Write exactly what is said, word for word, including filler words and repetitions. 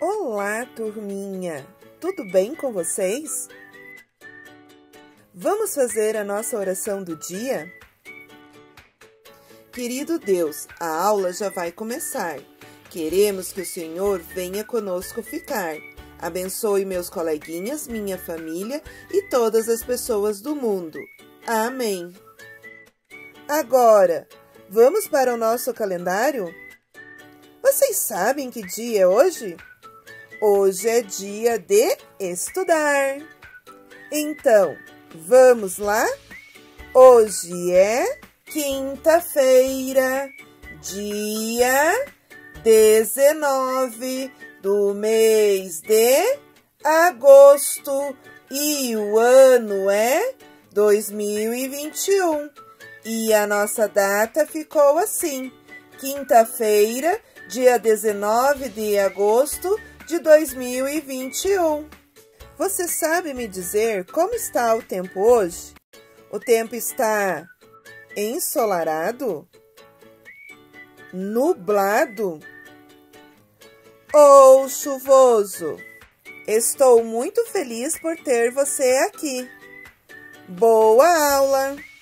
Olá, turminha! Tudo bem com vocês? Vamos fazer a nossa oração do dia? Querido Deus, a aula já vai começar. Queremos que o Senhor venha conosco ficar. Abençoe meus coleguinhas, minha família e todas as pessoas do mundo. Amém. Agora, vamos para o nosso calendário? Vocês sabem que dia é hoje? Hoje é dia de estudar. Então, vamos lá? Hoje é quinta-feira, dia dezenove do mês de agosto e o ano é dois mil e vinte e um. E a nossa data ficou assim, quinta-feira, dia dezenove de agosto de dois mil e vinte e um. Você sabe me dizer como está o tempo hoje? O tempo está ensolarado? Nublado? Ou chuvoso? Estou muito feliz por ter você aqui. Boa aula!